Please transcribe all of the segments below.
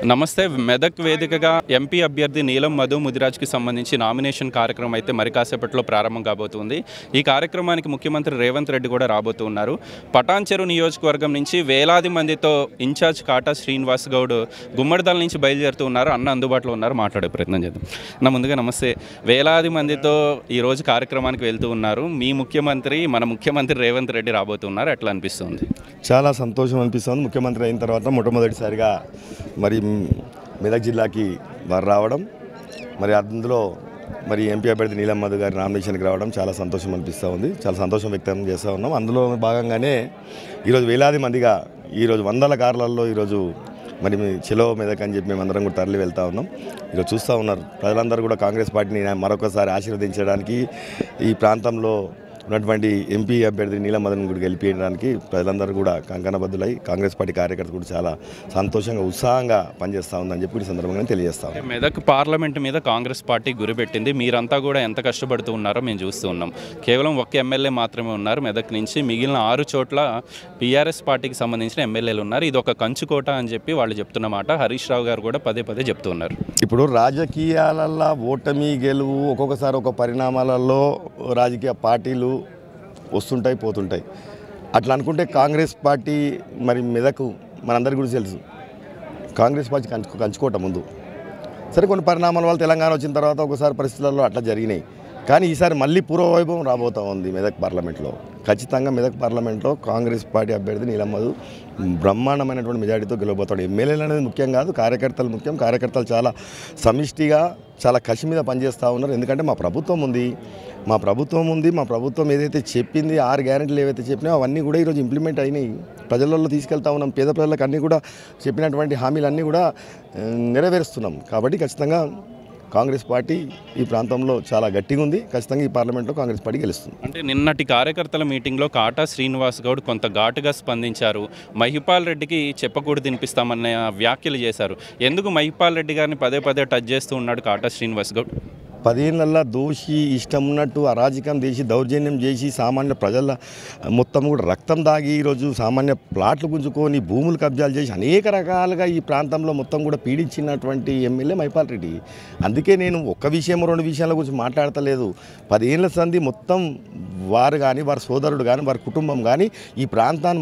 నమస్తే. మెదక్ వేదికగా ఎంపీ అభ్యర్థి నీలం మధు ముదిరాజ్కి సంబంధించి నామినేషన్ కార్యక్రమం అయితే మరి కాసేపట్లో ప్రారంభం కాబోతుంది. ఈ కార్యక్రమానికి ముఖ్యమంత్రి రేవంత్ రెడ్డి కూడా రాబోతున్నారు. పటాన్చెరు నియోజకవర్గం నుంచి వేలాది మందితో ఇన్ఛార్జ్ కాటా శ్రీనివాస్ గౌడ్ గుమ్మడిదల నుంచి బయలుదేరుతూ ఉన్నారు. అన్న అందుబాటులో ఉన్నారు, మాట్లాడే ప్రయత్నం చేద్దాం. ముందుగా నమస్తే. వేలాది మందితో ఈరోజు కార్యక్రమానికి వెళ్తూ ఉన్నారు. మీ ముఖ్యమంత్రి మన ముఖ్యమంత్రి రేవంత్ రెడ్డి రాబోతున్నారు, ఎట్లా అనిపిస్తుంది? చాలా సంతోషం అనిపిస్తుంది. ముఖ్యమంత్రి అయిన తర్వాత మొట్టమొదటిసారిగా మరి మెదక్ జిల్లాకి వారు రావడం, మరి అందులో మరి ఎంపీ అభ్యర్థి నీలం మధు గారి నామినేషన్కి రావడం చాలా సంతోషం అనిపిస్తూ ఉంది. చాలా సంతోషం వ్యక్తం చేస్తూ ఉన్నాం. అందులో భాగంగానే ఈరోజు వేలాది మందిగా ఈరోజు వందల కార్లలో ఈరోజు మరి చెలో మెదక్ అని చెప్పి మేమందరం కూడా తరలి వెళ్తూ ఉన్నాం. ఈరోజు చూస్తూ ఉన్నారు ప్రజలందరూ కూడా కాంగ్రెస్ పార్టీని మరొకసారి ఆశీర్వదించడానికి, ఈ ప్రాంతంలో ఉన్నటువంటి ఎంపీ అభ్యర్థి నీలం మధుని కూడా గెలిపించడానికి ప్రజలందరూ కూడా కంకణబద్దులై కాంగ్రెస్ పార్టీ కార్యకర్తలు కూడా చాలా సంతోషంగా ఉత్సాహంగా పనిచేస్తూ ఉందని చెప్పి ఈ సందర్భంగా తెలియజేస్తాం. మెదక్ పార్లమెంట్ మీద కాంగ్రెస్ పార్టీ గురిపెట్టింది. మీరంతా కూడా ఎంత కష్టపడుతూ ఉన్నారో మేము చూస్తూ ఉన్నాం. కేవలం ఒక్క ఎమ్మెల్యే మాత్రమే ఉన్నారు మెదక్ నుంచి, మిగిలిన 6 చోట్ల బీఆర్ఎస్ పార్టీకి సంబంధించిన ఎమ్మెల్యేలు ఉన్నారు. ఇది ఒక కంచుకోట అని చెప్పి వాళ్ళు చెప్తున్నమాట. హరీష్ రావు గారు కూడా పదే పదే చెప్తున్నారు. ఇప్పుడు రాజకీయాలలో ఓటమి గెలువు ఒక్కొక్కసారి ఒక పరిణామాలలో రాజకీయ పార్టీలు వస్తుంటాయి పోతుంటాయి. అట్లా అనుకుంటే కాంగ్రెస్ పార్టీ మరి మెదకు మనందరికీ కూడా తెలుసు, కాంగ్రెస్ పార్టీ కంచుకోవటం ముందు సరే కొన్ని పరిణామాల వల్ల తెలంగాణ వచ్చిన తర్వాత ఒకసారి పరిస్థితులలో అట్లా జరిగినాయి. కానీ ఈసారి మళ్ళీ పూర్వవైభవం రాబోతూ ఉంది మెదక్ పార్లమెంట్లో. ఖచ్చితంగా మెదక్ పార్లమెంట్లో కాంగ్రెస్ పార్టీ అభ్యర్థి నీలం మధు బ్రహ్మాండమైనటువంటి మెజారిటీతో గెలవబోతాడు. ఎమ్మెల్యేలు అనేది ముఖ్యం కాదు, కార్యకర్తలు ముఖ్యం. కార్యకర్తలు చాలా సమిష్టిగా చాలా కసి మీద పనిచేస్తూ ఉన్నారు. ఎందుకంటే మా ప్రభుత్వం ఉంది, మా ప్రభుత్వం ఏదైతే చెప్పింది 6 గ్యారెంటీలు ఏవైతే చెప్పినాయో అవన్నీ కూడా ఈరోజు ఇంప్లిమెంట్ అయినాయి. ప్రజలలో తీసుకెళ్తా ఉన్నాం. పేద ప్రజలకు అన్నీ కూడా చెప్పినటువంటి హామీలన్నీ కూడా నెరవేరుస్తున్నాం. కాబట్టి ఖచ్చితంగా కాంగ్రెస్ పార్టీ ఈ ప్రాంతంలో చాలా గట్టిగా ఉంది. ఖచ్చితంగా ఈ పార్లమెంట్లో కాంగ్రెస్ పార్టీ గెలుస్తుంది. అంటే నిన్నటి కార్యకర్తల మీటింగ్లో కాటా శ్రీనివాస్ గౌడ్ కొంత ఘాటుగా స్పందించారు. మహిపాల్ రెడ్డికి చెప్పకూడదు తినిపిస్తామన్న వ్యాఖ్యలు చేశారు. ఎందుకు మహిపాల్ రెడ్డి గారిని పదే పదే టచ్ చేస్తూ ఉన్నాడు కాటా శ్రీనివాస్ గౌడ్? 10 ఏళ్ళల్లో దోషి ఇష్టం ఉన్నట్టు అరాజకం చేసి దౌర్జన్యం చేసి సామాన్య ప్రజల మొత్తం కూడా రక్తం దాగి ఈరోజు సామాన్య ప్లాట్లు గుంజుకొని భూములు కబ్జాలు చేసి అనేక రకాలుగా ఈ ప్రాంతంలో మొత్తం కూడా పీడించినటువంటి ఎమ్మెల్యే మహిపాల్ రెడ్డి. అందుకే నేను ఒక్క విషయం 2 విషయాల గురించి మాట్లాడతలేదు. 10 ఏళ్ళ సంది మొత్తం వారు కానీ వారి సోదరుడు కానీ వారి కుటుంబం కానీ ఈ ప్రాంతాన్ని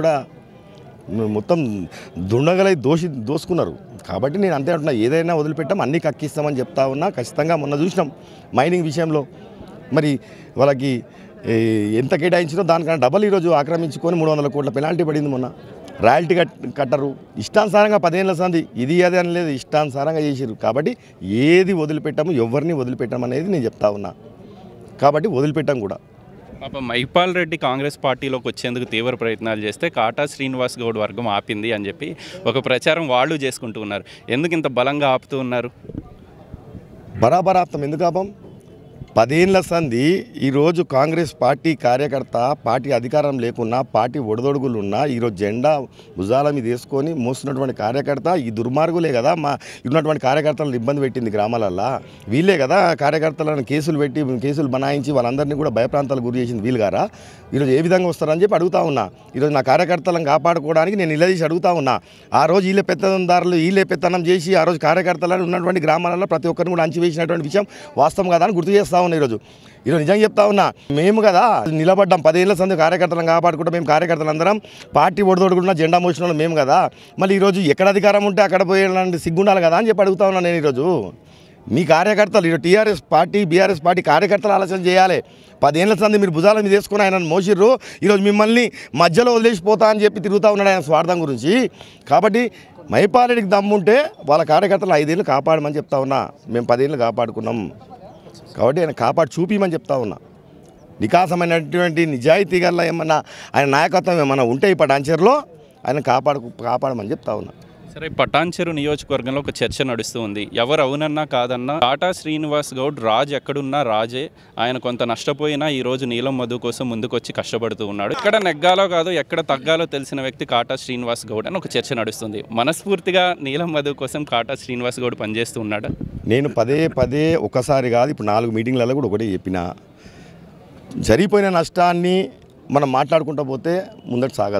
మొత్తం దుండగలై దోసుకున్నారు. కాబట్టి నేను అంతే అంటున్నా, ఏదైనా వదిలిపెట్టాం అన్నీ కక్కిస్తామని చెప్తా ఉన్నా. ఖచ్చితంగా మొన్న చూసినాం మైనింగ్ విషయంలో మరి వాళ్ళకి ఎంత కేటాయించిందో దానికన్నా డబల్ ఈరోజు ఆక్రమించుకొని 300 కోట్ల పెనాల్టీ పడింది. మొన్న రాయల్టీ కట్టరు. ఇష్టానుసారంగా 10 ఏళ్ళ సంది ఇది అదే అని లేదు, ఇష్టానుసారంగా చేసారు. కాబట్టి ఏది వదిలిపెట్టాము, ఎవరిని వదిలిపెట్టాము అనేది నేను చెప్తా ఉన్నా. కాబట్టి వదిలిపెట్టాం కూడా. పాప మహిపాల్ రెడ్డి కాంగ్రెస్ పార్టీలోకి వచ్చేందుకు తీవ్ర ప్రయత్నాలు చేస్తే కాటా శ్రీనివాస్ గౌడ్ వర్గం ఆపింది అని చెప్పి ఒక ప్రచారం వాళ్ళు చేసుకుంటూ ఉన్నారు. ఎందుకు ఇంత బలంగా ఆపుతూ ఉన్నారు? బరాబర్ ఆపుతాం. ఎందుకు ఆపం? 10 ఏళ్ళ సంది ఈరోజు కాంగ్రెస్ పార్టీ కార్యకర్త పార్టీ అధికారం లేకున్నా పార్టీ ఒడిదొడుగులు ఉన్నా ఈరోజు జెండా భుజాల మీద వేసుకొని మోస్తున్నటువంటి కార్యకర్త ఈ దుర్మార్గులే కదా మా ఉన్నటువంటి కార్యకర్తలను ఇబ్బంది పెట్టింది. గ్రామాలల్లో వీళ్ళే కదా కార్యకర్తలను కేసులు బనాయించి వాళ్ళందరినీ కూడా భయప్రాంతాలకు గురి చేసింది వీళ్ళు గారా. ఈరోజు ఏ విధంగా వస్తారని చెప్పి అడుగుతా ఉన్నా. ఈరోజు నా కార్యకర్తలను కాపాడుకోవడానికి నేను నిలదీసి అడుగుతా ఉన్నా. ఆ రోజు వీళ్ళే పెత్తనం చేసి ఆ రోజు కార్యకర్తలను ఉన్నటువంటి గ్రామాలలో ప్రతి ఒక్కరిని కూడా అంచివేసినటువంటి విషయం వాస్తవం కదా అని గుర్తు చేస్తా ఉన్నా. ఈరోజు నిజంగా చెప్తా ఉన్నా, మేము కదా నిలబడ్డాం 10 ఏళ్ళ సంది కార్యకర్తలను కాపాడుకుంటాం. మేము కార్యకర్తలు అందరం పార్టీ ఒడిదొడుకున్న జెండా మోసిన వాళ్ళు మేము కదా. మళ్ళీ ఈరోజు ఎక్కడ అధికారం ఉంటే అక్కడ పోయేలాంటి సిగ్గుండాలి కదా అని చెప్పి అడుగుతా ఉన్నా. నేను ఈరోజు మీ కార్యకర్తలు ఈరోజు టీఆర్ఎస్ పార్టీ బీఆర్ఎస్ పార్టీ కార్యకర్తలు ఆలోచన చేయాలి. 10 ఏళ్ళ సంది మీరు భుజాల మీద వేసుకుని ఆయన మోసిర్రు. ఈరోజు మిమ్మల్ని మధ్యలో వదిలేసిపోతా అని చెప్పి తిరుగుతూ ఉన్నాడు ఆయన స్వార్థం గురించి. కాబట్టి మహిపాల్ రెడ్డికి దమ్ముంటే వాళ్ళ కార్యకర్తలు 5 ఏళ్ళు కాపాడమని చెప్తా ఉన్నా. మేము 10 ఏళ్ళు కాపాడుకున్నాం కాబట్టి ఆయన కాపాడు చూపించమని చెప్తా ఉన్నా. నికాసమైనటువంటి నిజాయితీ గల ఏమన్నా ఆయన నాయకత్వం ఏమన్నా ఉంటే ఈ పటాన్చెరులో ఆయన కాపాడమని చెప్తా ఉన్నా. సరే, పటాన్చెరు నియోజకవర్గంలో ఒక చర్చ నడుస్తూ ఉంది. ఎవరు అవునన్నా కాదన్నా కాటా శ్రీనివాస్ గౌడ్ రాజు ఎక్కడున్నా రాజే. ఆయన కొంత నష్టపోయినా ఈరోజు నీలం మధు కోసం ముందుకొచ్చి కష్టపడుతూ ఉన్నాడు. ఎక్కడ నెగ్గాలో కాదు ఎక్కడ తగ్గాలో తెలిసిన వ్యక్తి కాటా శ్రీనివాస్ గౌడ్ అని ఒక చర్చ నడుస్తుంది. మనస్ఫూర్తిగా నీలం మధు కోసం కాటా శ్రీనివాస్ గౌడ్ పనిచేస్తూ ఉన్నాడు. నేను పదే ఒకసారి కాదు ఇప్పుడు 4 మీటింగ్లలో కూడా ఒకటే చెప్పిన, జరిగిపోయిన నష్టాన్ని మనం మాట్లాడుకుంటూ పోతే ముందట సాగదు.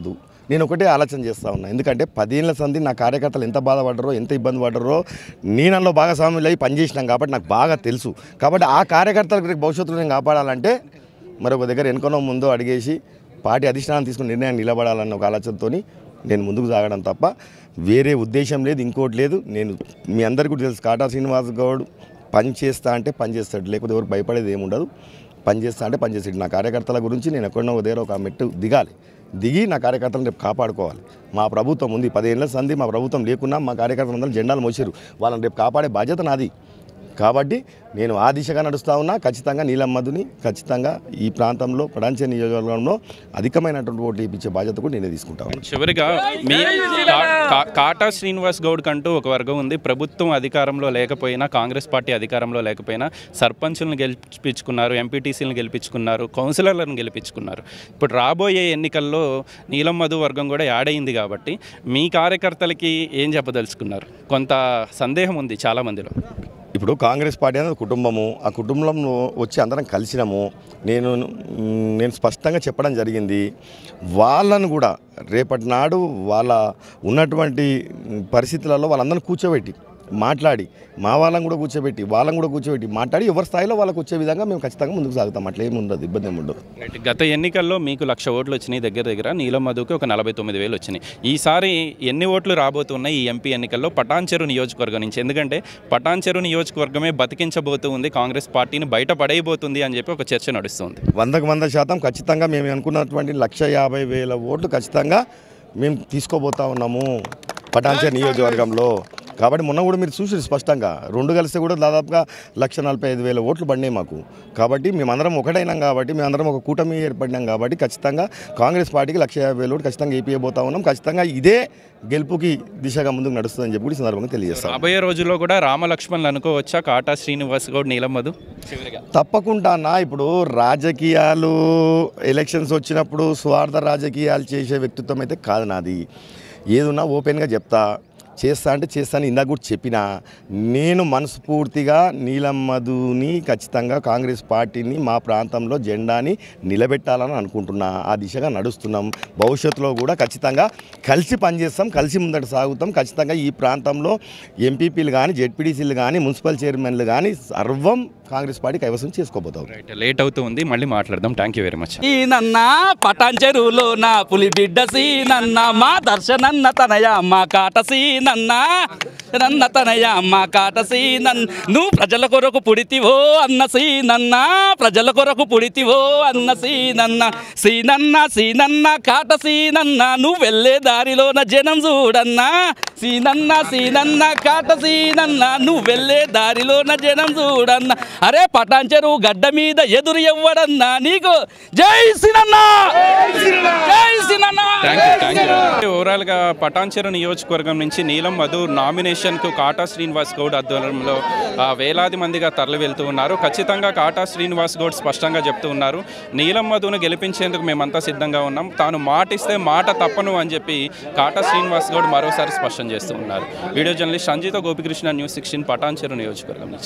నేను ఒకటే ఆలోచన చేస్తూ ఉన్నా, ఎందుకంటే 10 ఏళ్ల సంధి నా కార్యకర్తలు ఎంత బాధపడ్డారో, ఎంత ఇబ్బంది పడ్డారో నేను అందులో భాగస్వాములు అయ్యి పనిచేసినాం కాబట్టి నాకు బాగా తెలుసు. కాబట్టి ఆ కార్యకర్తలకు భవిష్యత్తులో నేను కాపాడాలంటే మరి ఒక దగ్గర వెనుకనో ముందో అడిగేసి పార్టీ అధిష్టానం తీసుకున్న నిర్ణయాన్ని నిలబడాలన్న ఒక ఆలోచనతో నేను ముందుకు సాగడం తప్ప వేరే ఉద్దేశం లేదు, ఇంకోటి లేదు. నేను మీ అందరికీ కూడా తెలుసు, కాటా శ్రీనివాస్ గౌడ్ పని చేస్తా అంటే పని చేస్తాడు, లేకపోతే ఎవరికి భయపడేది ఏముండదు. పని చేస్తా అంటే పని చేస్తాడు. నా కార్యకర్తల గురించి నేను ఎక్కడో దగ్గర ఒక మెట్టు దిగి నా కార్యకర్తలను రేపు కాపాడుకోవాలి. మా ప్రభుత్వం ఉంది, 10 ఏళ్ల సంధి మా ప్రభుత్వం లేకున్నా మా కార్యకర్తలందరూ జెండాలు మోసారు, వాళ్ళని రేపు కాపాడే బాధ్యత నాది. కాబట్టి నేను ఆ దిశగా నడుస్తూ ఉన్నా. ఖచ్చితంగా నీలం మధుని ఖచ్చితంగా ఈ ప్రాంతంలో పటాన్చెరు నియోజకవర్గంలో అధికమైనటువంటి ఓట్లు ఇప్పించే బాధ్యత కూడా నేనే తీసుకుంటాను. చివరిగా మీ కాటా శ్రీనివాస్ గౌడ్ కంటూ ఒక వర్గం ఉంది. ప్రభుత్వం అధికారంలో లేకపోయినా, కాంగ్రెస్ పార్టీ అధికారంలో లేకపోయినా సర్పంచులను గెలిపించుకున్నారు, ఎంపీటీసీలను గెలిపించుకున్నారు, కౌన్సిలర్లను గెలిపించుకున్నారు. ఇప్పుడు రాబోయే ఎన్నికల్లో నీలం మధు వర్గం కూడా యాడ్ అయింది. కాబట్టి మీ కార్యకర్తలకి ఏం చెప్పదలుచుకున్నారు? కొంత సందేహం ఉంది చాలామందిలో. ఇప్పుడు కాంగ్రెస్ పార్టీ అనేది కుటుంబము, ఆ కుటుంబంలో వచ్చి అందరం కలిసినాము. నేను స్పష్టంగా చెప్పడం జరిగింది, వాళ్ళను కూడా రేపటి నాడు వాళ్ళ ఉన్నటువంటి పరిస్థితులలో వాళ్ళందరినీ కూర్చోబెట్టి మాట్లాడి, మా వాళ్ళని కూడా కూర్చోబెట్టి వాళ్ళని కూడా కూర్చోబెట్టి మాట్లాడి ఎవరి స్థాయిలో వాళ్ళకు వచ్చే విధంగా మేము ఖచ్చితంగా ముందుకు సాగుతాం. అట్లా ఏమి ఉండదు, ఇబ్బంది ఏమి ఉండదు. గత ఎన్నికల్లో మీకు 1,00,000 ఓట్లు వచ్చినాయి, దగ్గర నీలం మధుకి ఒక 49,000 వచ్చినాయి. ఈసారి ఎన్ని ఓట్లు రాబోతున్నాయి ఈ ఎంపీ ఎన్నికల్లో పటాన్చెరు నియోజకవర్గం నుంచి? ఎందుకంటే పటాన్చెరు నియోజకవర్గమే బతికించబోతుంది, కాంగ్రెస్ పార్టీని బయట పడైపోతుంది అని చెప్పి ఒక చర్చ నడుస్తుంది. 100% ఖచ్చితంగా మేము అనుకున్నటువంటి 1,50,000 ఓట్లు ఖచ్చితంగా మేము తీసుకోబోతా ఉన్నాము పటాన్చెరు నియోజకవర్గంలో. కాబట్టి మొన్న కూడా మీరు చూసి స్పష్టంగా 2 కలిస్తే కూడా దాదాపుగా 1,45,000 ఓట్లు పడినాయి మాకు. కాబట్టి మేమందరం ఒకటైనాం, కాబట్టి మేమందరం ఒక కూటమి ఏర్పడినాం. కాబట్టి ఖచ్చితంగా కాంగ్రెస్ పార్టీకి 1,50,000 ఓట్లు ఖచ్చితంగా ఏపీయబోతా ఉన్నాం. ఖచ్చితంగా ఇదే గెలుపుకి దిశగా ముందుకు నడుస్తుందని చెప్పి కూడా సందర్భంగా తెలియజేస్తాం. రాబోయే రోజుల్లో కూడా రామలక్ష్మణులు అనుకోవచ్చా కాటా శ్రీనివాస్ గౌడ్, నీలం మధు? తప్పకుండా అన్న. ఇప్పుడు రాజకీయాలు ఎలక్షన్స్ వచ్చినప్పుడు స్వార్థ రాజకీయాలు చేసే వ్యక్తిత్వం అయితే కాదు నాది. ఏదున్నా ఓపెన్గా చెప్తా, చేస్తా అంటే చేస్తాను. ఇందాక కూడా చెప్పిన, నేను మనస్ఫూర్తిగా నీలం మధుని ఖచ్చితంగా కాంగ్రెస్ పార్టీని మా ప్రాంతంలో జెండాని నిలబెట్టాలని అనుకుంటున్నా. ఆ దిశగా నడుస్తున్నాం. భవిష్యత్తులో కూడా ఖచ్చితంగా కలిసి పనిచేస్తాం, కలిసి ముందట సాగుతాం. ఖచ్చితంగా ఈ ప్రాంతంలో ఎంపీపీలు కానీ, జెడ్పీటీసీలు కానీ, మున్సిపల్ చైర్మన్లు కానీ సర్వం కాంగ్రెస్ పార్టీ కైవసం చేసుకోబోతాం. లేట్ అవుతుంది, మళ్ళీ మాట్లాడదాం. Thank you very much. నన్న పటాన్చెరులో నా పులి బిడ్డ సీనన్న, మా దర్శనన్న తనయ మా కాట సీనన్న, నన్న తనయ మా కాట సీనన్న, నువ్వు ప్రజల కొరకు పుడితివో అన్న సీనన్న, ప్రజల కొరకు పుడితివో అన్న సీనన్న, సీనన్న సీనన్న కాట సీనన్న, నువ్వు వెళ్ళే దారిలోన జనం చూడన్నా, సీనన్న సీనన్న కాట సీనన్న, నువ్వు వెళ్ళే దారిలోన జనం చూడన్న. అరే పటాన్చెరు గడ్డ మీద ఎదురు ఎవ్వడన్నా నీకు? జై సీనన్న, జై సీనన్న. ఓవరాల్గా పటాన్చెరు నియోజకవర్గం నుంచి నీలం మధు నామినేషన్కు కాటా శ్రీనివాస్ గౌడ్ ఆధ్వర్యంలో వేలాది మందిగా తరలి వెళ్తూ ఉన్నారు. ఖచ్చితంగా కాటా శ్రీనివాస్ గౌడ్ స్పష్టంగా చెప్తూ ఉన్నారు, నీలం మధును గెలిపించేందుకు మేమంతా సిద్ధంగా ఉన్నాం, తాను మాటిస్తే మాట తప్పను అని చెప్పి కాటా శ్రీనివాస్ గౌడ్ మరోసారి స్పష్టం చేస్తూ ఉన్నారు. Video journalist Sanjeetha Gopikrishna, news 16 Patancheru నియోజకవర్గం నుంచి.